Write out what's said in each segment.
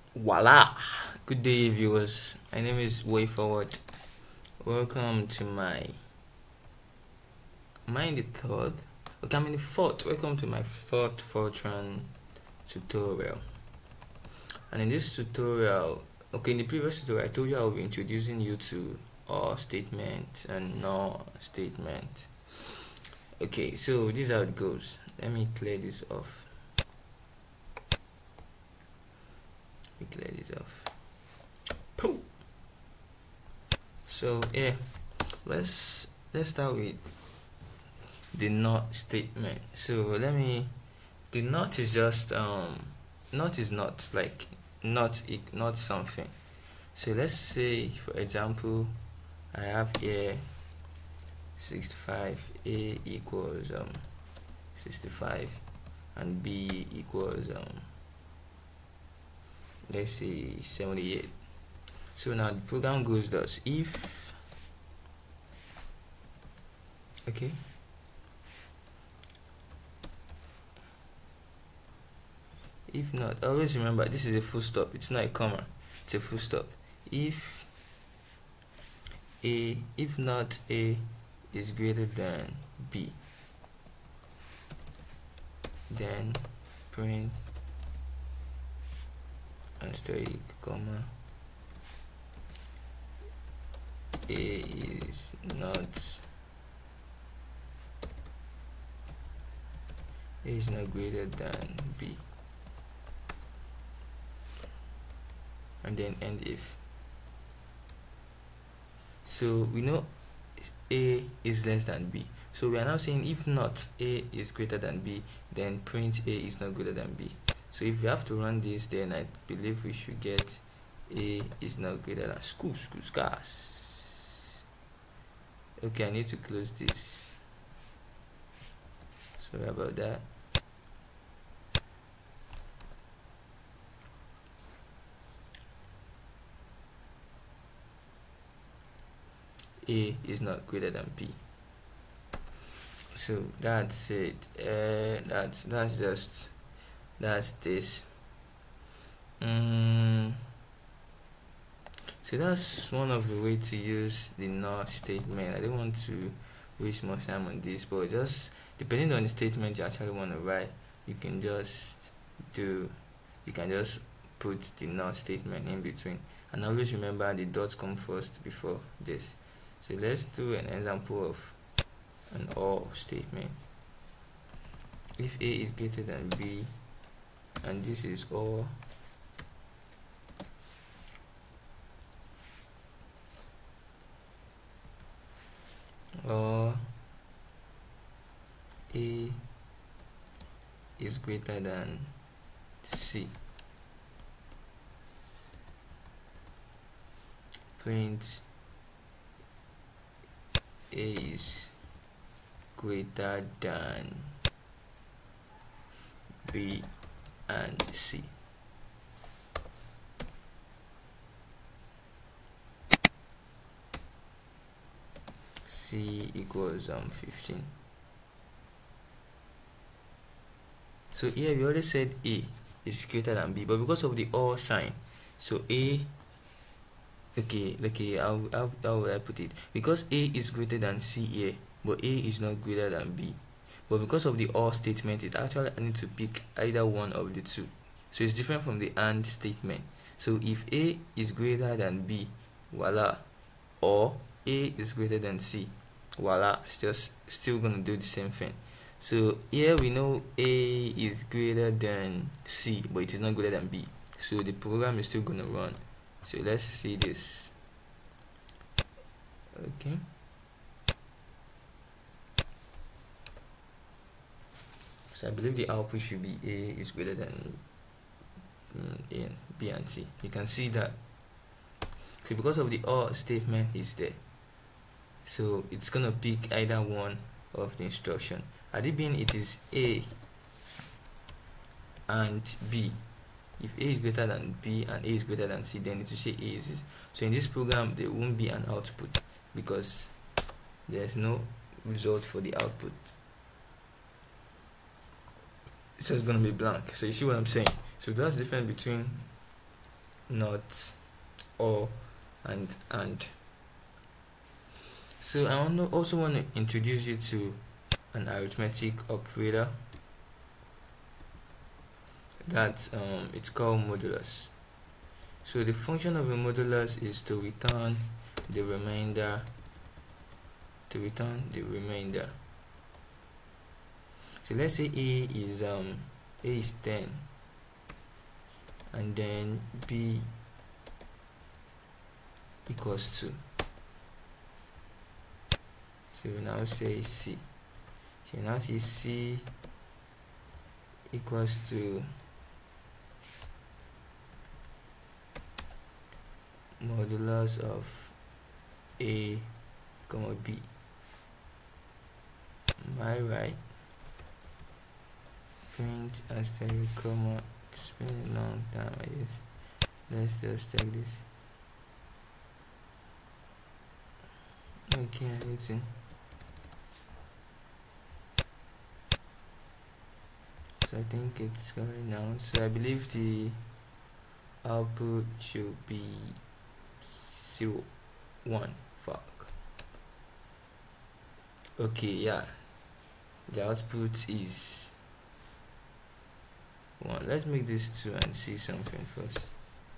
Voila! Good day, viewers. My name is Way Forward. Welcome to my. Am I in the third? Okay, I'm in the fourth. Welcome to my fourth Fortran tutorial. And in this tutorial, in the previous tutorial, I told you I will be introducing you to OR statement and NOR statement. Okay, so this is how it goes. Let me clear this off. Pooh. So yeah, let's start with the not statement. So the not is just not is not like not something. So let's say, for example, I have here 65, a equals 65, and b equals let's say 78. So now the program goes thus: if if not, always remember this is a full stop, it's not a comma, it's a full stop. If not a is greater than b, then print asterisk comma a is not greater than b, and then end if. So we know a is less than b, so we are now saying if not a is greater than b, then print a is not greater than b. So if we have to run this, then I believe we should get a is not greater than scars. Okay, I need to close this, sorry about that. A is not greater than b. So that's it. That's this. So that's one of the way to use the NOR statement. I don't want to waste much time on this, but just depending on the statement you actually want to write, you can just put the NOR statement in between, and always remember the dots come first before this. So let's do an example of an OR statement. If a is greater than b, and this is OR, or a is greater than c, print a is greater than b and c. C equals 15. So here we already said a is greater than b, but because of the or sign, so a, how will I put it? Because a is greater than c here, but a is not greater than b, but because of the or statement, it actually needs to pick either one of the two. So it's different from the and statement. So if a is greater than b, voila, or a is greater than c, voila, it's just still gonna do the same thing. So here we know a is greater than c, but it is not greater than b, so the program is still gonna run. So let's see this. Okay, so I believe the output should be a is greater than a, b and c. You can see that. So because of the or statement is there, so it's gonna pick either one of the instruction. Had it been it is a and b, if a is greater than b and a is greater than c, then it will say a is. So in this program there won't be an output because there's no result for the output. It's just gonna be blank. So you see what I'm saying? So that's the difference between not, or, and. So I also want to introduce you to an arithmetic operator that it's called modulus. So the function of a modulus is to return the remainder. So let's say a is 10, and then b equals 2. So we now say c. So now see c equals to modulus of a comma b. Am I right? Print asterisk comma. It's been a long time, I guess. Let's just check this. Okay, I need to. So I think it's going now. So I believe the output should be 0, 1. Fuck. Okay, yeah. The output is 1. Let's make this 2 and see something first.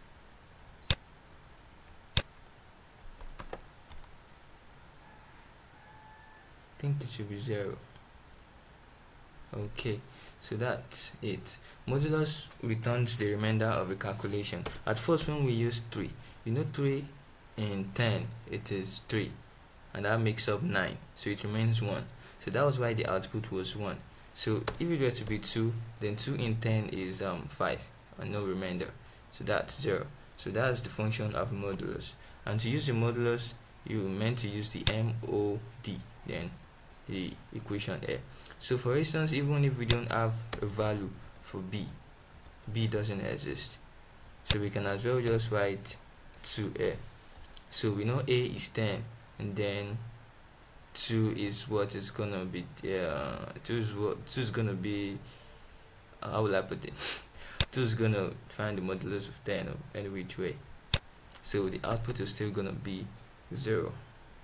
I think it should be 0. Okay, so that's it. Modulus returns the remainder of a calculation. At first, when we use 3, 3 in 10, it is 3, and that makes up 9, so it remains 1. So that was why the output was 1. So if it were to be 2, then 2 in 10 is 5, and no remainder, so that's 0. So that's the function of modulus. And to use the modulus, you meant to use the MOD, then the equation there. So for instance, even if we don't have a value for b doesn't exist, so we can as well just write 2a. So we know a is 10, and then 2 is what is gonna be 2 is gonna be, how will I put it? 2 is gonna find the modulus of 10 or any which way, so the output is still gonna be 0.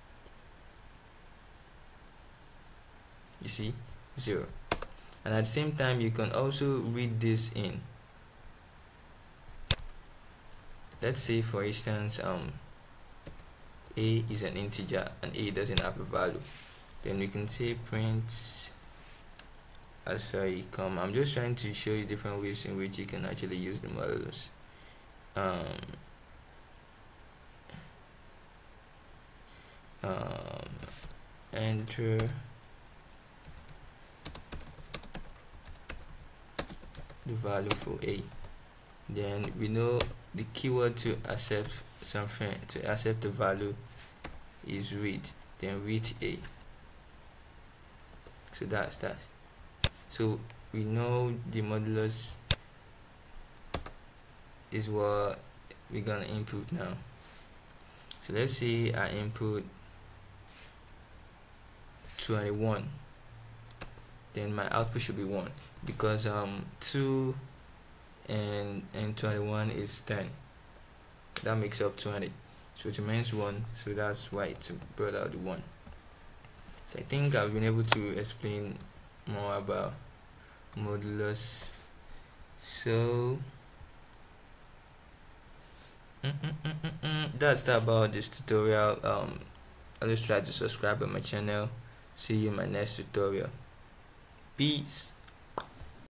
You see, 0. And at the same time, you can also read this in, let's say for instance a is an integer and a doesn't have a value, then we can say print comma. I'm just trying to show you different ways in which you can actually use the modulus. Enter the value for a, then we know the keyword to accept something, to accept the value, is read, then read a. So that's that. So we know the modulus is what we're gonna input now. So let's say I input 21, then my output should be 1, because 2 and 21 is 10. That makes up 20, so it remains 1. So that's why it's brought out the 1. So I think I've been able to explain more about modulus. So that's about this tutorial. Always try to subscribe on my channel. See you in my next tutorial. Peace.